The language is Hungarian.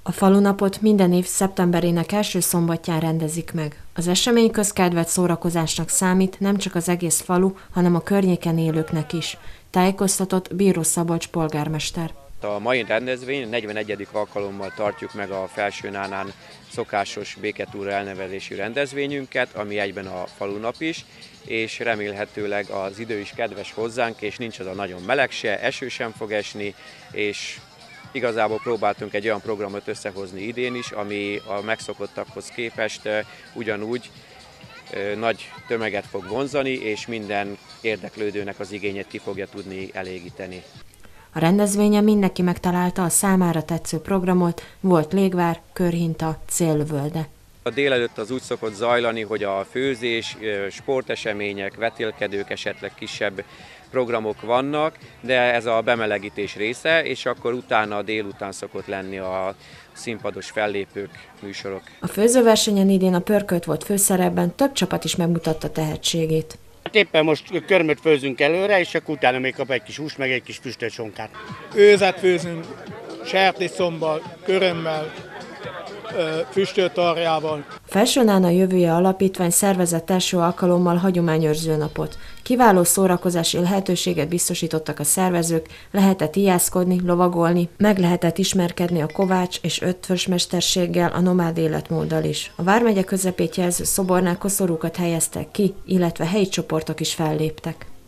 A falunapot minden év szeptemberének első szombatján rendezik meg. Az esemény közkedvelt szórakozásnak számít nem csak az egész falu, hanem a környéken élőknek is. Tájékoztatott Bíró Szabolcs polgármester. A mai rendezvény 41. alkalommal tartjuk meg a Felsőnánán szokásos béketúra elnevezésű rendezvényünket, ami egyben a falunap is, és remélhetőleg az idő is kedves hozzánk, és nincs az a nagyon meleg se, eső sem fog esni, és igazából próbáltunk egy olyan programot összehozni idén is, ami a megszokottakhoz képest ugyanúgy nagy tömeget fog vonzani, és minden érdeklődőnek az igényét ki fogja tudni elégíteni. A rendezvényen mindenki megtalálta a számára tetsző programot, volt légvár, körhinta, céllövölde. A délelőtt az úgy szokott zajlani, hogy a főzés, sportesemények, vetélkedők, esetleg kisebb programok vannak, de ez a bemelegítés része, és akkor utána délután szokott lenni a színpados fellépők, műsorok. A főzőversenyen idén a pörkölt volt főszerepben, több csapat is megmutatta tehetségét. Hát éppen most körmöt főzünk előre, és akkor utána még kap egy kis hús, meg egy kis füstölt sonkát. Őzet főzünk sertészombbal, körömmel, füstölt arjával. A Felsőnána Jövője Alapítvány szervezett első alkalommal hagyományőrző napot. Kiváló szórakozási lehetőséget biztosítottak a szervezők, lehetett ijászkodni, lovagolni, meg lehetett ismerkedni a kovács és ötvös mesterséggel, a nomád életmóddal is. A vármegye közepét jelző szobornál koszorúkat helyeztek ki, illetve helyi csoportok is felléptek.